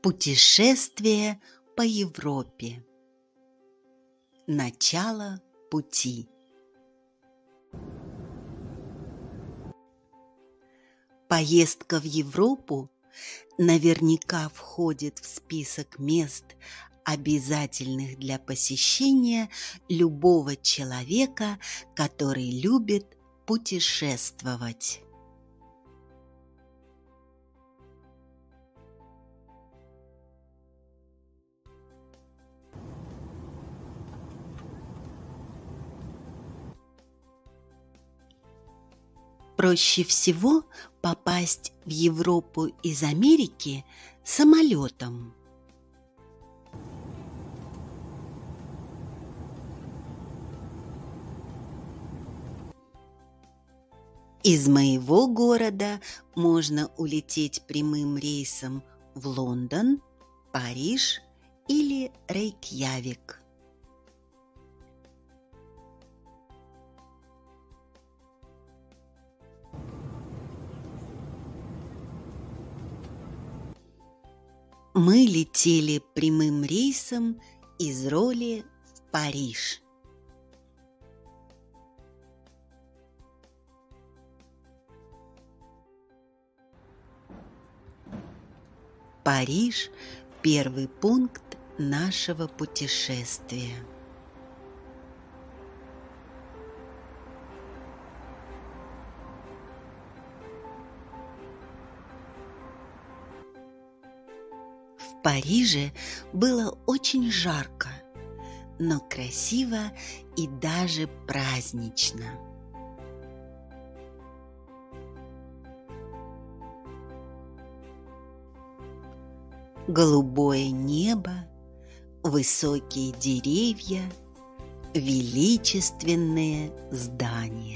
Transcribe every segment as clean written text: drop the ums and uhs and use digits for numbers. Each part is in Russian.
Путешествие по Европе. Начало пути. Поездка в Европу наверняка входит в список мест, обязательных для посещения любого человека, который любит путешествовать. Проще всего попасть в Европу из Америки самолетом. Из моего города можно улететь прямым рейсом в Лондон, Париж или Рейкьявик. Мы летели прямым рейсом из Роли в Париж. Париж – первый пункт нашего путешествия. В Париже было очень жарко, но красиво и даже празднично. Голубое небо, высокие деревья, величественные здания.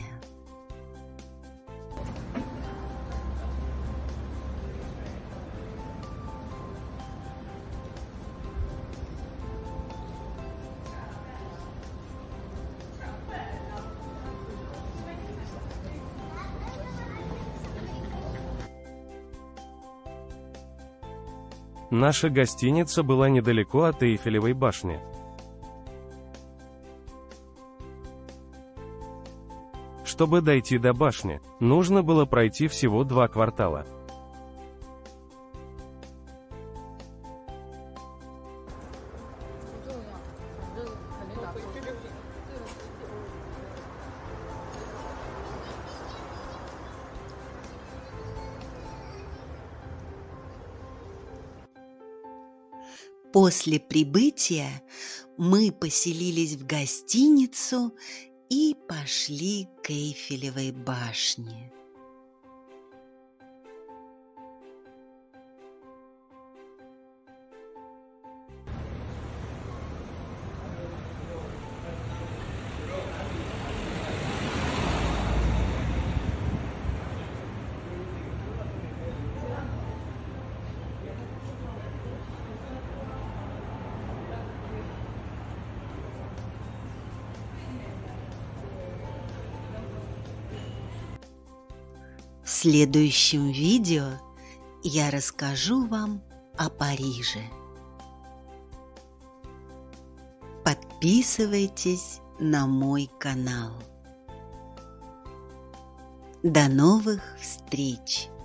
Наша гостиница была недалеко от Эйфелевой башни. Чтобы дойти до башни, нужно было пройти всего 2 квартала. После прибытия мы поселились в гостиницу и пошли к Эйфелевой башне. В следующем видео я расскажу вам о Париже. Подписывайтесь на мой канал. До новых встреч!